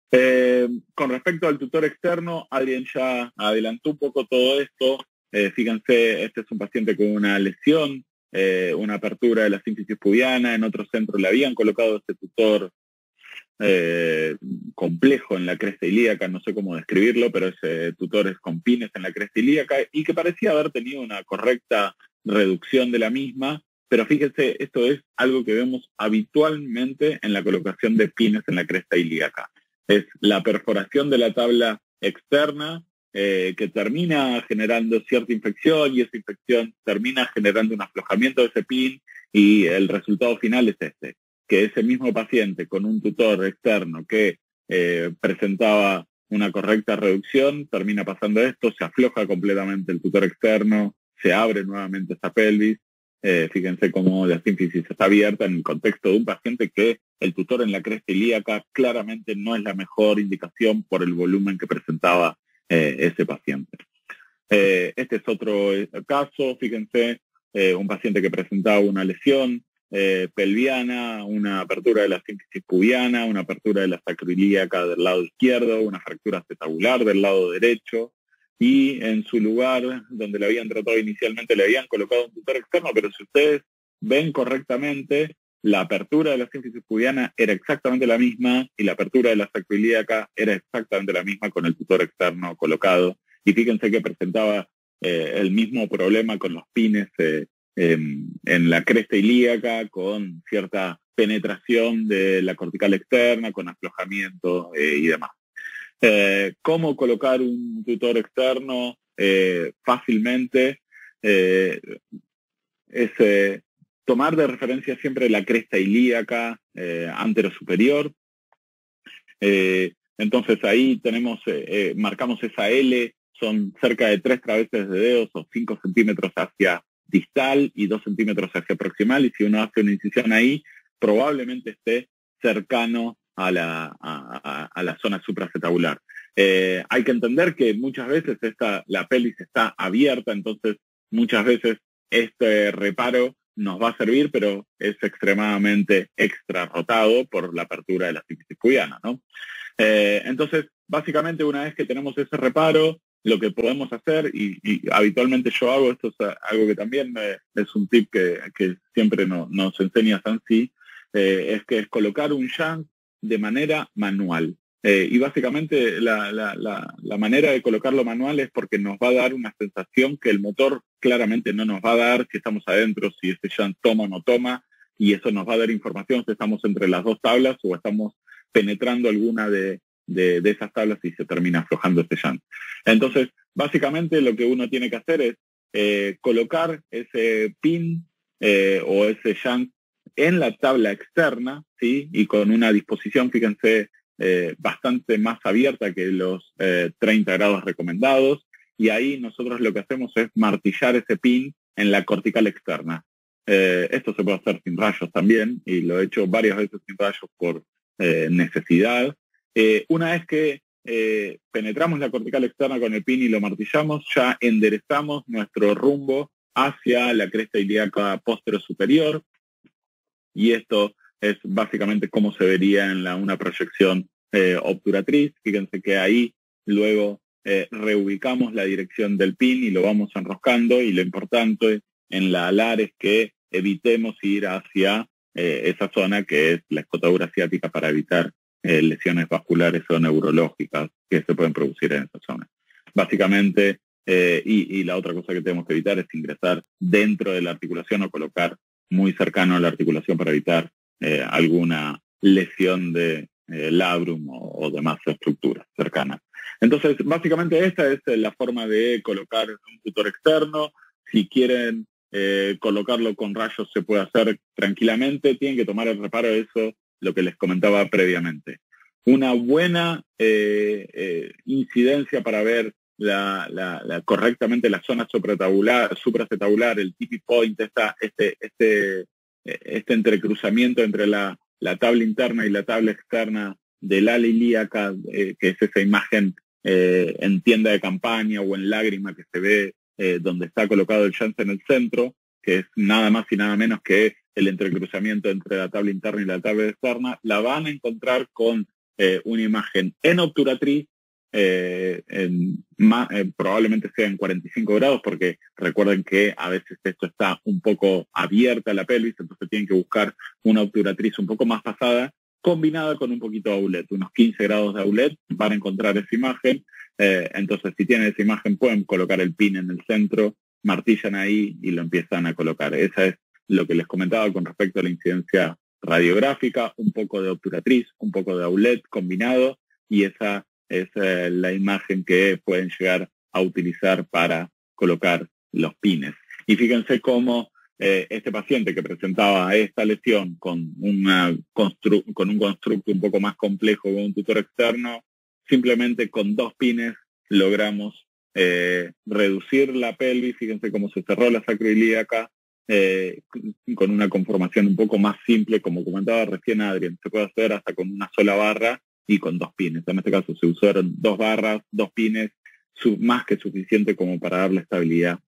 Con respecto al tutor externo, Adrián ya adelantó un poco todo esto. Fíjense, este es un paciente con una lesión, una apertura de la sínfisis pubiana. En otro centro le habían colocado este tutor complejo en la cresta ilíaca, no sé cómo describirlo, pero ese tutor es con pines en la cresta ilíaca y que parecía haber tenido una correcta reducción de la misma. Pero fíjense, esto es algo que vemos habitualmente en la colocación de pines en la cresta ilíaca. Es la perforación de la tabla externa que termina generando cierta infección y esa infección termina generando un aflojamiento de ese pin y el resultado final es este, que ese mismo paciente con un tutor externo que presentaba una correcta reducción, termina pasando esto, se afloja completamente el tutor externo, se abre nuevamente esa pelvis. Fíjense cómo la sínfisis está abierta en el contexto de un paciente que el tutor en la cresta ilíaca claramente no es la mejor indicación por el volumen que presentaba ese paciente. Este es otro caso, fíjense, un paciente que presentaba una lesión pelviana, una apertura de la sínfisis pubiana, una apertura de la sacroilíaca del lado izquierdo, una fractura acetabular del lado derecho, y en su lugar, donde le habían tratado inicialmente, le habían colocado un tutor externo, pero si ustedes ven correctamente, la apertura de la sínfisis pubiana era exactamente la misma y la apertura de la sacroilíaca era exactamente la misma con el tutor externo colocado. Y fíjense que presentaba el mismo problema con los pines en la cresta ilíaca, con cierta penetración de la cortical externa, con aflojamiento y demás. ¿Cómo colocar un tutor externo fácilmente? Es tomar de referencia siempre la cresta ilíaca antero-superior. Entonces ahí tenemos, marcamos esa L, son cerca de 3 traveses de dedos o 5 centímetros hacia distal y 2 centímetros hacia proximal, y si uno hace una incisión ahí, probablemente esté cercano a la zona supracetabular. Hay que entender que muchas veces la pelvis está abierta, entonces muchas veces este reparo nos va a servir, pero es extremadamente extrarrotado por la apertura de la sínfisis pubiana, ¿no? Entonces, básicamente, una vez que tenemos ese reparo, lo que podemos hacer, y habitualmente yo hago, esto es algo que también es un tip que siempre nos enseña Sansi, es que es colocar un shunt de manera manual. Y básicamente la manera de colocarlo manual es porque nos va a dar una sensación que el motor claramente no nos va a dar si estamos adentro, si ese shunt toma o no toma, y eso nos va a dar información si estamos entre las dos tablas o estamos penetrando alguna de esas tablas y se termina aflojando ese shunt. Entonces, básicamente lo que uno tiene que hacer es colocar ese pin o ese shunt en la tabla externa, ¿sí? Y con una disposición, fíjense, bastante más abierta que los 30 grados recomendados, y ahí nosotros lo que hacemos es martillar ese pin en la cortical externa. Esto se puede hacer sin rayos también, y lo he hecho varias veces sin rayos por necesidad. Una vez que penetramos la cortical externa con el pin y lo martillamos, ya enderezamos nuestro rumbo hacia la cresta ilíaca postero superior, y esto es básicamente cómo se vería en una proyección obturatriz. Fíjense que ahí luego reubicamos la dirección del pin y lo vamos enroscando, y lo importante en la alar es que evitemos ir hacia esa zona que es la escotadura asiática para evitar lesiones vasculares o neurológicas que se pueden producir en esa zona. Básicamente, y la otra cosa que tenemos que evitar es ingresar dentro de la articulación o colocar muy cercano a la articulación para evitar alguna lesión de labrum o demás estructuras cercanas. Entonces, básicamente esta es la forma de colocar un tutor externo. Si quieren colocarlo con rayos se puede hacer tranquilamente, tienen que tomar el reparo de eso, lo que les comentaba previamente. Una buena incidencia para ver correctamente la zona supracetabular, el tipping point, este entrecruzamiento entre la tabla interna y la tabla externa del ala ilíaca, que es esa imagen en tienda de campaña o en lágrima que se ve donde está colocado el shunt en el centro, que es nada más y nada menos que el entrecruzamiento entre la tabla interna y la tabla externa. La van a encontrar con una imagen en obturatriz, probablemente sea en 45 grados, porque recuerden que a veces esto está un poco abierta la pelvis, entonces tienen que buscar una obturatriz un poco más pasada, combinada con un poquito de AULET, unos 15 grados de AULET, van a encontrar esa imagen. Entonces, si tienen esa imagen, pueden colocar el pin en el centro, martillan ahí y lo empiezan a colocar. Esa es lo que les comentaba con respecto a la incidencia radiográfica, un poco de obturatriz, un poco de AULET combinado, y esa es la imagen que pueden llegar a utilizar para colocar los pines. Y fíjense cómo este paciente que presentaba esta lesión con un constructo un poco más complejo, con un tutor externo, simplemente con 2 pines logramos reducir la pelvis. Fíjense cómo se cerró la sacroilíaca, con una conformación un poco más simple, como comentaba recién Adrián, se puede hacer hasta con una sola barra y con 2 pines. En este caso se usaron 2 barras, 2 pines, más que suficiente como para darle estabilidad